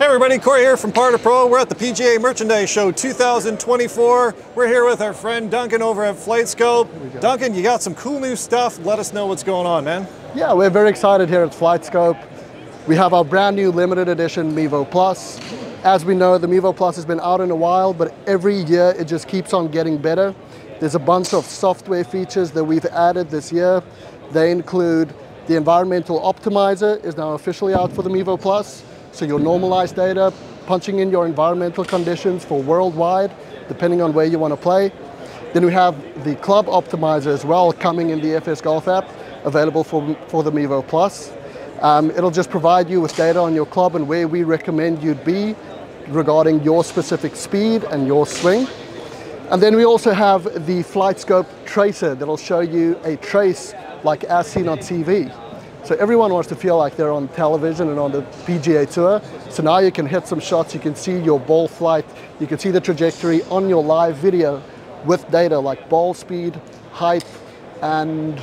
Hey everybody, Corey here from Par to Pro. We're at the PGA Merchandise Show 2024. We're here with our friend Duncan over at FlightScope. Duncan, you got some cool new stuff. Let us know what's going on, man. Yeah, we're very excited here at FlightScope. We have our brand new limited edition Mevo Plus. As we know, the Mevo Plus has been out in a while, but every year it just keeps on getting better. There's a bunch of software features that we've added this year. They include the environmental optimizer is now officially out for the Mevo Plus. So your normalized data, punching in your environmental conditions for worldwide, depending on where you want to play. Then we have the club optimizer as well, coming in the FS Golf app, available for the Mevo Plus. It'll just provide you with data on your club and where we recommend you'd be regarding your specific speed and your swing. And then we also have the FlightScope tracer that'll show you a trace like as seen on TV. So everyone wants to feel like they're on television and on the PGA Tour. So now you can hit some shots, you can see your ball flight, you can see the trajectory on your live video with data like ball speed, height, and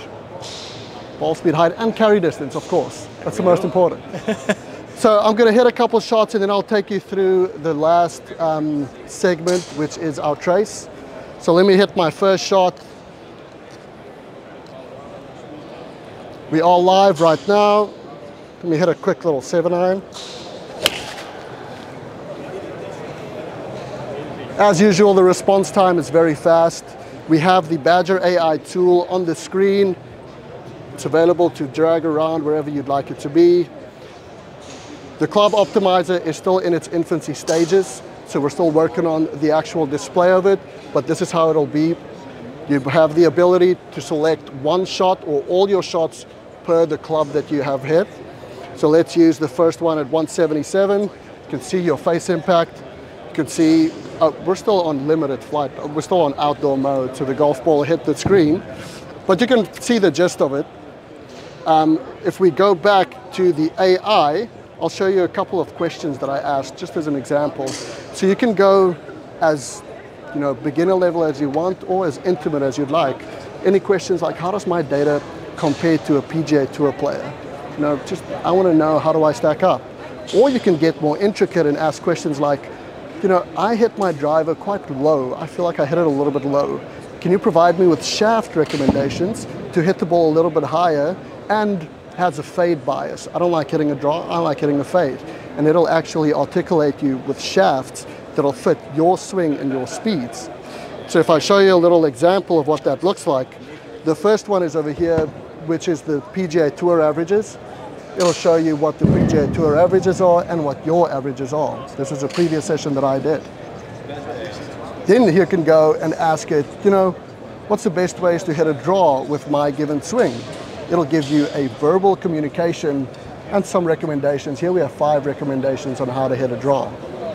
carry distance, of course. That's the most important. So I'm going to hit a couple shots and then I'll take you through the last segment, which is our trace. So let me hit my first shot. We are live right now. Let me hit a quick little 7-iron. As usual, the response time is very fast. We have the Badger AI tool on the screen. It's available to drag around wherever you'd like it to be. The club optimizer is still in its infancy stages, so we're still working on the actual display of it, but this is how it'll be. You have the ability to select one shot or all your shots per the club that you have hit. So let's use the first one at 177. You can see your face impact. You can see, we're still on limited flight. We're still on outdoor mode, so the golf ball hit the screen. But you can see the gist of it. If we go back to the AI, I'll show you a couple of questions that I asked, just as an example. So you can go as beginner level as you want, or as intimate as you'd like. Any questions like, how does my data compare to a PGA Tour player? I want to know, how do I stack up? Or you can get more intricate and ask questions like, I hit my driver quite low. I feel like I hit it a little bit low. Can you provide me with shaft recommendations to hit the ball a little bit higher and has a fade bias? I don't like hitting a draw, I like hitting a fade. And it'll actually articulate you with shafts that'll fit your swing and your speeds. So if I show you a little example of what that looks like, the first one is over here, which is the PGA Tour averages. It'll show you what the PGA Tour averages are and what your averages are. This is a previous session that I did. Then you can go and ask it, what's the best ways to hit a draw with my given swing? It'll give you a verbal communication and some recommendations. Here we have 5 recommendations on how to hit a draw.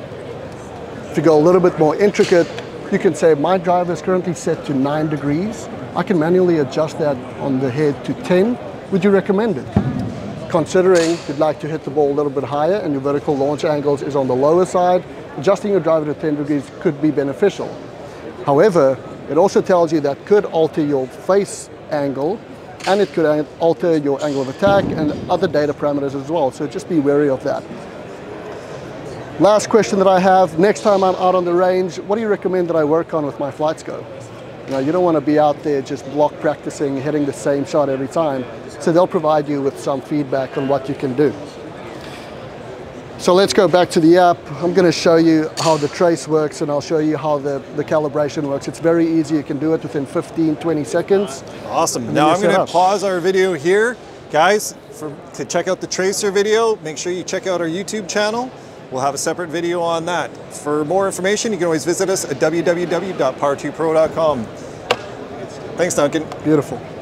If you go a little bit more intricate, you can say my driver is currently set to 9 degrees. I can manually adjust that on the head to 10. Would you recommend it? Considering you'd like to hit the ball a little bit higher and your vertical launch angles is on the lower side, adjusting your driver to 10 degrees could be beneficial. However, it also tells you that could alter your face angle, and it could alter your angle of attack and other data parameters as well, so just be wary of that. Last question that I have, next time I'm out on the range, what do you recommend that I work on with my FlightScope? You don't want to be out there just block practicing, hitting the same shot every time, so they'll provide you with some feedback on what you can do. So let's go back to the app. I'm going to show you how the trace works, and I'll show you how the calibration works. It's very easy. You can do it within 15-20 seconds. Awesome. Now I'm going to pause our video here. Guys, to check out the tracer video, make sure you check out our YouTube channel. We'll have a separate video on that. For more information, you can always visit us at www.par2pro.com. Thanks, Duncan. Beautiful.